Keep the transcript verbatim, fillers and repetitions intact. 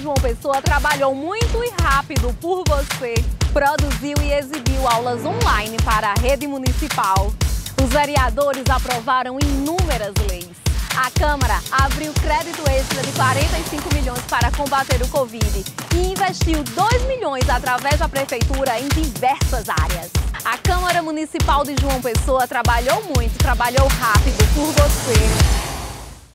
João Pessoa trabalhou muito e rápido por você. Produziu e exibiu aulas online para a rede municipal. Os vereadores aprovaram inúmeras leis. A Câmara abriu crédito extra de quarenta e cinco milhões para combater o Covid e investiu dois milhões através da Prefeitura em diversas áreas. A Câmara Municipal de João Pessoa trabalhou muito, trabalhou rápido por você.